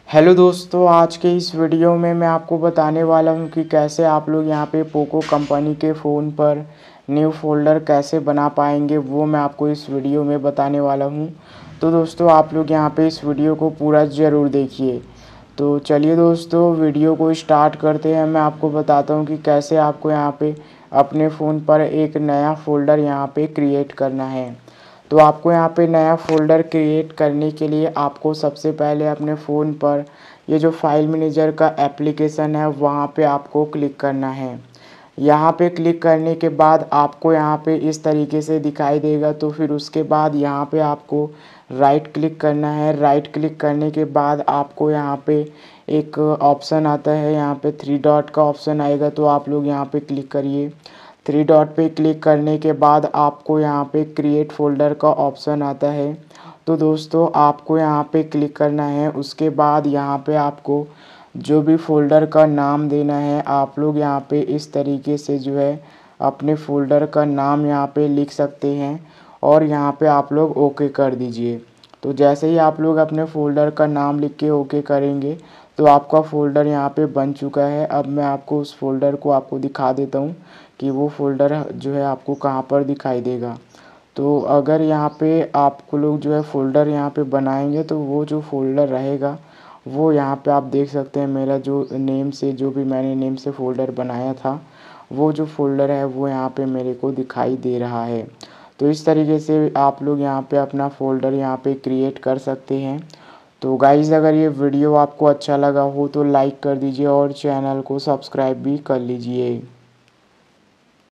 Hello दोस्तों, आज के इस वीडियो में मैं आपको बताने वाला हूं कि कैसे आप लोग यहां पे पोको कंपनी के फ़ोन पर न्यू फ़ोल्डर कैसे बना पाएंगे, वो मैं आपको इस वीडियो में बताने वाला हूं। तो दोस्तों आप लोग यहां पे इस वीडियो को पूरा ज़रूर देखिए। तो चलिए दोस्तों वीडियो को स्टार्ट करते हैं। मैं आपको बताता हूं कि कैसे आपको यहां पे अपने फ़ोन पर एक नया फ़ोल्डर यहां पे क्रिएट करना है। तो आपको यहाँ पे नया फ़ोल्डर क्रिएट करने के लिए आपको सबसे पहले अपने फ़ोन पर ये जो फाइल मैनेजर का एप्लीकेशन है वहाँ पे आपको क्लिक करना है। यहाँ पे क्लिक करने के बाद आपको यहाँ पे इस तरीके से दिखाई देगा। तो फिर उसके बाद यहाँ पे आपको राइट क्लिक करना है। राइट क्लिक करने के बाद आपको यहाँ पे एक ऑप्शन आता है, यहाँ पे 3 डॉट का ऑप्शन आएगा, तो आप लोग यहाँ पे क्लिक करिए। 3 डॉट पे क्लिक करने के बाद आपको यहाँ पे क्रिएट फ़ोल्डर का ऑप्शन आता है। तो दोस्तों आपको यहाँ पे क्लिक करना है। उसके बाद यहाँ पे आपको जो भी फ़ोल्डर का नाम देना है, आप लोग यहाँ पे इस तरीके से जो है अपने फ़ोल्डर का नाम यहाँ पे लिख सकते हैं और यहाँ पे आप लोग ओके कर दीजिए। तो जैसे ही आप लोग अपने फ़ोल्डर का नाम लिख के ओके करेंगे तो आपका फ़ोल्डर यहाँ पे बन चुका है। अब मैं आपको उस फ़ोल्डर को आपको दिखा देता हूँ कि वो फ़ोल्डर जो है आपको कहाँ पर दिखाई देगा। तो अगर यहाँ पे आपको लोग जो है फ़ोल्डर यहाँ पे बनाएंगे तो वो जो फ़ोल्डर रहेगा वो यहाँ पे आप देख सकते हैं। मेरा जो नेम से जो भी मैंने नेम से फ़ोल्डर बनाया था वो जो फ़ोल्डर है वो यहाँ पे मेरे को दिखाई दे रहा है। तो इस तरीके से आप लोग यहाँ पे अपना फ़ोल्डर यहाँ पे क्रिएट कर सकते हैं। तो गाइज़ अगर ये वीडियो आपको अच्छा लगा हो तो लाइक कर दीजिए और चैनल को सब्सक्राइब भी कर लीजिए।